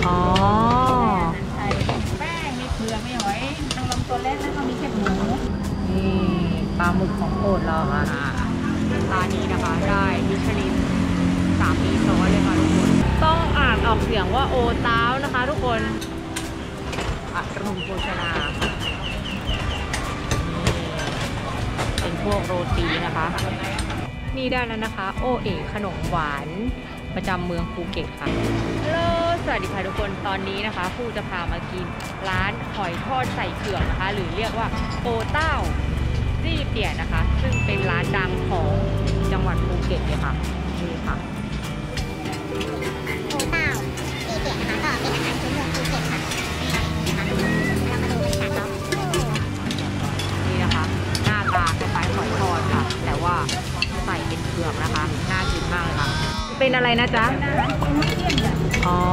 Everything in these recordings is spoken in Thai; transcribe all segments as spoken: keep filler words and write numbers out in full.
อ๋อใส่แป้งมีเผือกมีหอยนางรมตัวเล็กแล้วก็มีแคบหมูนี่ปลาหมึกของโปรดเราค่ะร้านนี้นะคะได้มิชลินสามปีซ้อนเลยค่ะทุกคนต้องอ่านออกเสียงว่าโอตาวนะคะทุกคนอรุณโภชนาเป็นพวกโรตีนะคะนี่ได้แล้วนะคะโอเอ๋ขนมหวานประจำเมืองภูเก็ตค่ะฮัลโหลสวัสดีค่ะทุกคนตอนนี้นะคะผู้จะพามากินร้านหอยทอดใส่เผือกนะคะหรือเรียกว่าโอเต้าจี้เปี่ยนะคะซึ่งเป็นร้านดังของจังหวัดภูเก็ตเลยค่ะนี่ค่ะโอเต้าจี้เปี่ยนะคะก็เป็นอาหารพื้นเมืองภูเก็ตค่ะเรามาดูกันค่ะนี่นะคะหน้าตาคล้ายๆหอยทอดค่ะแต่ว่าใส่เป็นเผือกนะคะน่ากินมากเลยค่ะเป็นอะไรนะจ๊ะอ๋อ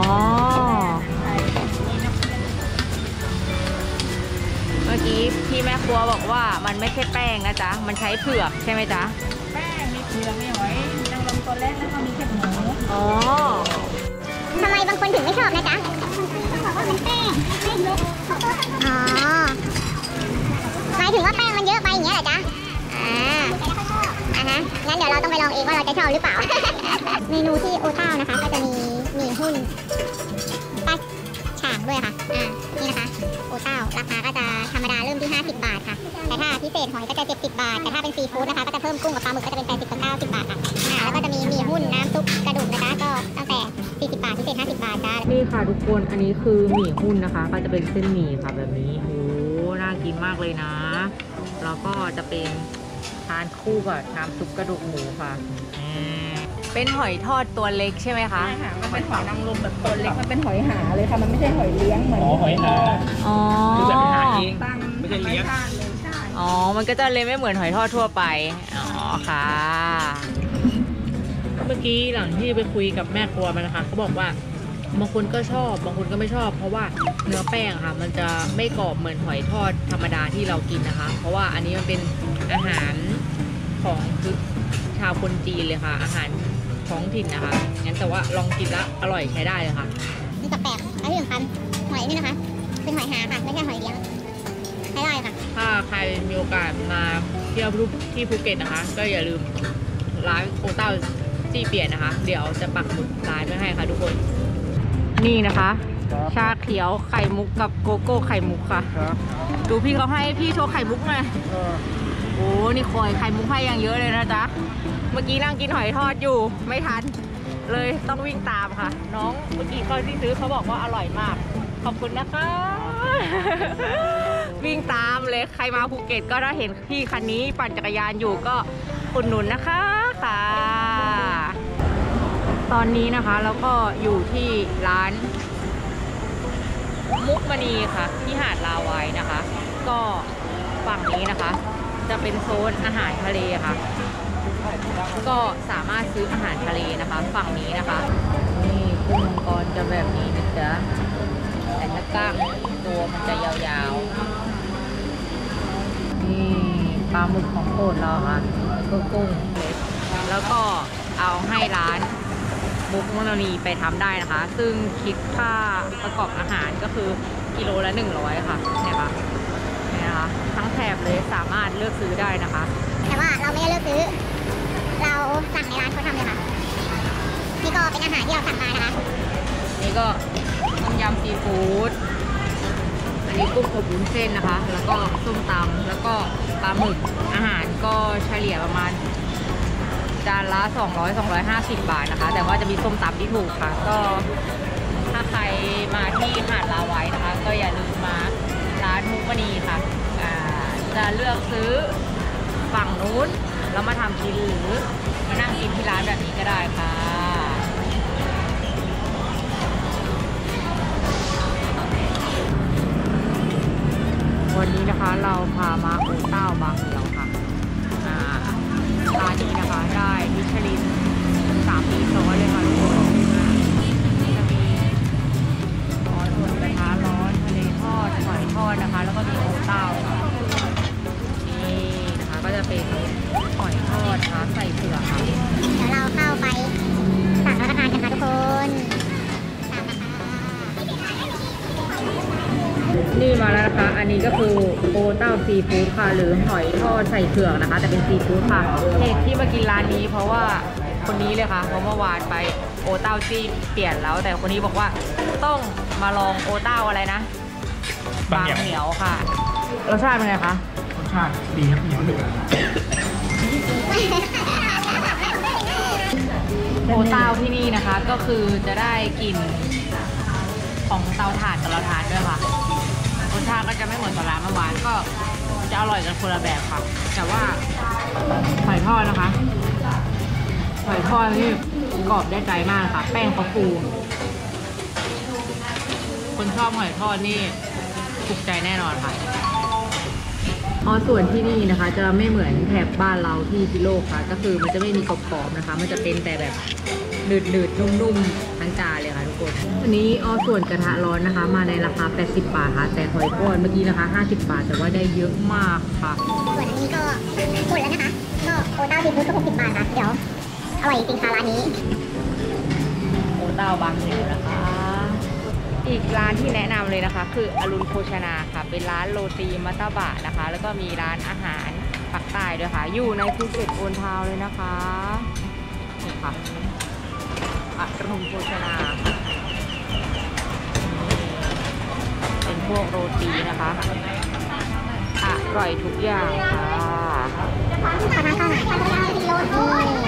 เมื่อกี้พี่แม่ครัวบอกว่ามันไม่ใช่แป้งนะจ๊ะมันใช้เผือกใช่ไหมจ๊ะแป้งมีเผือกมีหอยนางรมตัวเล็กแล้วก็มีแคบหมูอ๋อทำไมบางคนถึงไม่ชอบนะจ๊ะเขาบอกว่ามันแป้งแป้งเยอะอ๋อหมายถึงว่าแป้งมันเยอะไปอย่างเงี้ยเหรอจ๊ะอ่าอ่ะฮะงั้นเดี๋ยวเราต้องไปลองเองว่าเราจะชอบหรือเปล่า เมนูที่โอเต้านะคะก็จะมีหมี่หุ้นปลาฉ่างด้วยค่ะอ่านี่นะคะโอเต้าราคาก็จะธรรมดาเริ่มที่ห้าสิบบาทค่ะแต่ถ้าพิเศษหอยก็จะเจ็ดสิบบาทแต่ถ้าเป็นซีฟู้ดนะคะก็จะเพิ่มกุ้งกับปลาหมึกก็จะเป็นแปดสิบกับเก้าสิบบาทค่ะอ่าแล้วก็จะมีหมี่หุ้นน้ำซุปกระดูกนะคะก็ตั้งแต่สี่สิบบาทพิเศษห้าสิบบาทจ้านี่ค่ะทุกคนอันนี้คือหมี่หุ้นนะคะก็จะเป็นเส้นหมี่ค่ะแบบนี้โอ้น่ากินมากเลยนะแล้วก็จะเป็นทานคู่กับน้ำซุปกระดูกหมูค่ะเป็นหอยทอดตัวเล็กใช่ไหมคะใช่ค่ะมันเป็นหอยนางรมแบบตัวเล็กมันเป็นหอยหาเลยค่ะมันไม่ใช่หอยเลี้ยงเหมือนอ๋อหอยหาอ๋อคือแบบหาเองไม่ใช่เลี้ยงอ๋อมันก็จะเลยไม่เหมือนหอยทอดทั่วไปอ๋อค่ะเมื่อกี้หลังที่ไปคุยกับแม่ครัวมันนะคะเขาบอกว่าบางคนก็ชอบบางคนก็ไม่ชอบเพราะว่าเนื้อแป้งค่ะมันจะไม่กรอบเหมือนหอยทอดธรรมดาที่เรากินนะคะเพราะว่าอันนี้มันเป็นอาหารของคือชาวคนจีนเลยค่ะอาหารท้องถิ่นนะคะงั้นแต่ว่าลองกินแล้วอร่อยใช้ได้เลยค่ะนี่แปลกๆแล้วที่สำคัญหอยนี่นะคะเป็นหอยหาค่ะไม่ใช่หอยเลี้ยงใช้ได้ค่ะถ้าใครมีโอกาสมาเที่ยวที่ภูเก็ตนะคะก็อย่าลืมร้านโอเต้าจี้เปี่ยนะคะเดี๋ยวจะปักหมุดร้านไว้ให้ค่ะทุกคนนี่นะคะชาเขียวไข่มุกกับโกโก้ไข่มุกค่ะดูพี่เขาให้พี่โชว์ไข่มุกหน่อยโอ้นี่คอยไข่มุกให้อย่างเยอะเลยนะจ๊ะเมื่อกี้นั่งกินหอยทอดอยู่ไม่ทันเลยต้องวิ่งตามค่ะน้องเมื่อกี้เขาที่ซื้อเขาบอกว่าอร่อยมากขอบคุณนะคะวิ่งตามเลยใครมาภูเก็ตก็ถ้าเห็นพี่คันนี้ปั่นจักรยานอยู่ก็อุดหนุนนะคะค่ะตอนนี้นะคะแล้วก็อยู่ที่ร้านมุกมณีค่ะที่หาดลาวัยนะคะก็ฝั่งนี้นะคะจะเป็นโซนอาหารทะเลค่ะก็สามารถซื้ออาหารทะเลนะคะฝั่งนี้นะคะนี่กุ้งมังกรจะแบบนี้นะจ๊ะแต่ถ้ากล้างตัวมันจะยาวๆนี่ปลาหมึกของโปรดเราค่ะแล้วก็กุ้งแล้วก็เอาให้ร้านมุกมณีไปทำได้นะคะซึ่งคิดค่าประกอบอาหารก็คือกิโลละหนึ่งร้อยค่ะเนี่ยค่ะเนี่ยนะคะทั้งแถบเลยสามารถเลือกซื้อได้นะคะแต่ว่าเราไม่ได้เลือกซื้อเราสั่งในร้านเขาทำเลยค่ะนี่ก็เป็นอาหารที่เราสั่งมานะคะนี่ก็ต้มยำซีฟู้ดอันนี้กุ้งอบวุ้นเส้นนะคะแล้วก็ส้มตำแล้วก็ปลาหมึกอาหารก็เฉลี่ยประมาณจานละสองร้อย สองร้อยห้าสิบบาทนะคะแต่ว่าจะมีส้มตำที่ถูกค่ะก็ถ้าใครมาที่หาดลาวัยนะคะก็อย่าลืมมาร้านมุกมณีค่ะจะเลือกซื้อฝั่งนู้นแล้วมาทำกินหรือมานั่งกินที่ร้านแบบนี้ก็ได้ค่ะวันนี้นะคะเราพามาโอเต้าบางเดียวค่ะร้านนี้นะคะได้มิชลินสามปีซ้อนเลยค่ะทุกคนจะมีร้อนส่วนกระทะร้อนทะเลทอดหอยทอดนะคะแล้วก็มีโอเต้าค่ะนี่นะคะก็จะเป็นหอยทอดนะคะใส่เผือกค่ะเดี๋ยวเราเข้าไปสั่งรับประทานกันค่ะทุกคนสั่งนะคะนี่มาแล้วนะคะ อันนี้ก็คือโอเต้าซีฟู้ดค่ะหรือหอยทอดใส่เผือกนะคะแต่เป็นซีฟู้ดค่ะเหตุที่มากินร้านนี้เพราะว่าคนนี้เลยค่ะเพราะเมื่อวานไปโอเต้าจี้เปลี่ยนแล้วแต่คนนี้บอกว่าต้องมาลองโอเต้าอะไรนะบางเหนียวค่ะรสชาติเป็นไงคะรสชาติดีครับเหนียวหนึบโอเต้าที่นี่นะคะก็คือจะได้กลิ่นของเตาถ่านกับเราทานด้วยค่ะรสชาติก็จะไม่เหมือนกับร้านเมื่อวานก็จะอร่อยกันคนละแบบค่ะแต่ว่าหอยทอดนะคะหอยทอดนี่กรอบได้ใจมากค่ะแป้งเขาฟูคนชอบหอยทอดนี่ถูกใจแน่นอนค่ะอ๋อส่วนที่นี่นะคะจะไม่เหมือนแถบบ้านเราที่พิโลกค่ะก็คือมันจะไม่มีกรอบๆนะคะมันจะเป็นแต่แบบหนืดๆนุ่มๆทั้งจานเลยค่ะทุกคนอันนี้อ๋อส่วนกระทะร้อนนะคะมาในราคาแปดสิบบาทค่ะแต่หอยก้อนเมื่อกี้นะคะห้าสิบบาทแต่ว่าได้เยอะมากค่ะส่วนอันนี้ก็หมดแล้วนะคะก็โอเต้าซีฟู้ดก็หกสิบบาทค่ะเดี๋ยวอร่อยจริงค่ะร้านนี้โอเต้าบางเหนียวนะคะอีกร้านที่แนะนำเลยนะคะคืออรุณโภชนาค่ะเป็นร้านโรตีมัตตบะนะคะแล้วก็มีร้านอาหารปักใต้ด้วยค่ะอยู่ในภูเก็ตโอนทาวเลยนะคะนี่ค่ะอรุณโภชนาเป็นพวกโรตีนะคะอร่อยทุกอย่างค่ะขอทานข้าวหน่อยข้าวโรตีแล้วก็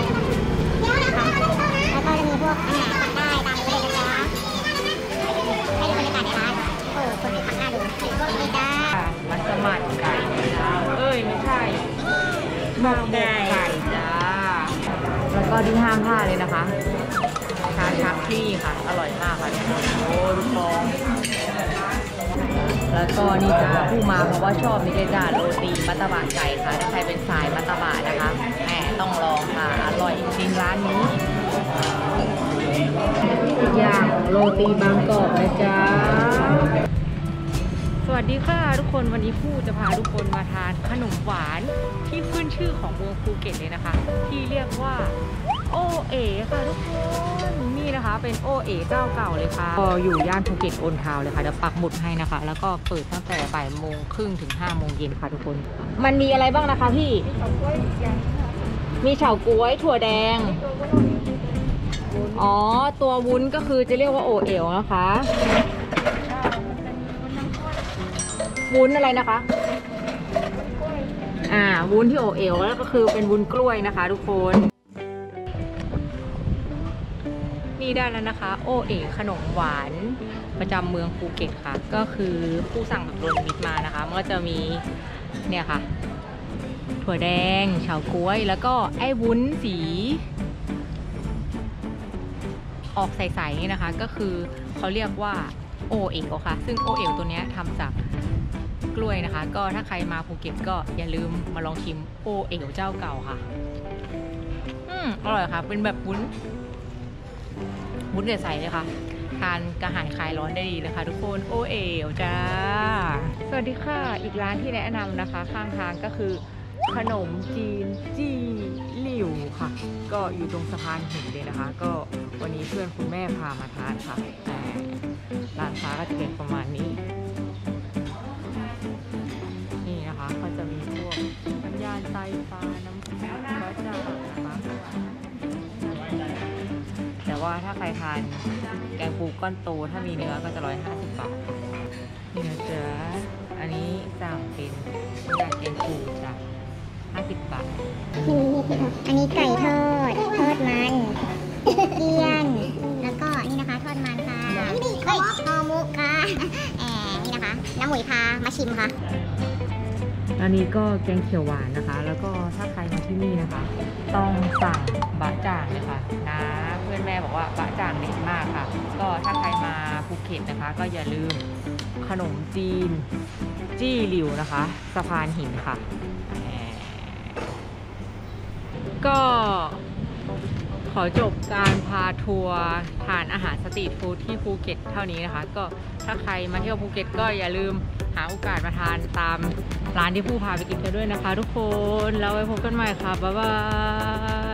จะมีพวกอาหารปักใต้ตามนี้เลยนะจ๊ะให้ดูบรรยากาศในร้านโอ้คนมีผักหน้าดูนี่จ้ามัสมั่นไก่จ้าเอ้ยไม่ใช่หมกไก่จ้าแล้วก็ที่ห้ามพลาดเลยนะคะชาชักที่นี่ค่ะอร่อยมากค่ะทุกคนโอ้ลูกฟองแล้วก็นี่จ้าผู้มาเพราะว่าชอบนี่จ้าโรตีมัตตบะไก่ค่ะถ้าใครเป็นสายมัตตบะนะคะแหมต้องลองค่ะอร่อยจริงร้านนี้อีกอย่างโรตีบางกอกนะจ๊ะสวัสดีค่ะทุกคนวันนี้ผู้จะพาทุกคนมาทานขนมหวานที่ขึ้นชื่อของเมืองภูเก็ตเลยนะคะที่เรียกว่าโอเอ๋ค่ะทุกคนนี่นะคะเป็นโอเอ๋เจ้าเก่าเลยค่ะก็อยู่ย่านภูเก็ตโอนทาวเลยค่ะเดี๋ยวปักหมุดให้นะคะแล้วก็เปิดตั้งแต่บ่ายโมงครึ่งถึงห้าโมงเย็นค่ะทุกคนมันมีอะไรบ้างนะคะพี่มีเฉาก๊วยถั่วแดงอ๋อตัววุ้นก็คือจะเรียกว่าโอเอ๋วนะคะวุ้นอะไรนะคะอ่าวุ้นที่โอเอ๋วแล้วก็คือเป็นวุ้นกล้วยนะคะทุกคนนี่ได้แล้วนะคะโอเอ๋ขนมหวานประจำเมืองภูเก็ตค่ะก็คือผู้สั่งแบบรวมมิตรมานะคะมันก็จะมีเนี่ยค่ะถั่วแดงเฉาก๊วยแล้วก็ไอ้วุ้นสีออกใสๆนี่นะคะก็คือเขาเรียกว่าโอเอ๋วค่ะซึ่งโอเอ๋วตัวนี้ทำจากกล้วยนะคะก็ถ้าใครมาภูเก็ตก็อย่าลืมมาลองชิมโอเอ๋วเจ้าเก่าค่ะอืมอร่อยค่ะเป็นแบบวุ้นวุ้นเดือดใสเลยค่ะทานกระหายคลายร้อนได้ดีเลยค่ะทุกคนโอเอ๋วจ้าสวัสดีค่ะอีกร้านที่แนะนำนะคะข้างทางก็คือขนมจีนจี้หลิวค่ะก็อยู่ตรงสะพานหินเลยนะคะก็วันนี้เพื่อนคุณแม่พามาทานค่ะแต่ร้านค้าก็จะเป็นประมาณนี้นี่นะคะก็จะมีพวกน้ำยาไตปลาน้ำพริกก็จะนะคะแต่ว่าถ้าใครทานแกงปูก้อนโตถ้ามีเนื้อก็จะร้อยห้าสิบบาทนี่นะจ๊ะอันนี้สั่งเป็นยาแกงปูจ้ะห้าสิบบาทอันนี้ไก่ทอดทอดมันเกี๊ยนแล้วก็นี่นะคะทอดมันค่ะนี่เฮ้ยฮอมุกค่ะแหมนี่นะคะน้ำหมุยพามาชิมค่ะอันนี้ก็แกงเขียวหวานนะคะแล้วก็ถ้าใครมาที่นี่นะคะต้องสั่งบะจ่างเลยค่ะนะเพื่อนแม่บอกว่าบะจ่างเด็ดมากค่ะก็ถ้าใครมาภูเก็ตนะคะก็อย่าลืมขนมจีนจี้หลิวนะคะสะพานหินค่ะก็ขอจบการพาทัวร์ทานอาหารสตรีทฟู้ดที่ภูเก็ตเท่านี้นะคะก็ถ้าใครมาเที่ยวภูเก็ตก็อย่าลืมหาโอกาสมาทานตามร้านที่ผู้พาไปกินกันด้วยนะคะทุกคนแล้วไว้พบกันใหม่ค่ะบ๊ายบาย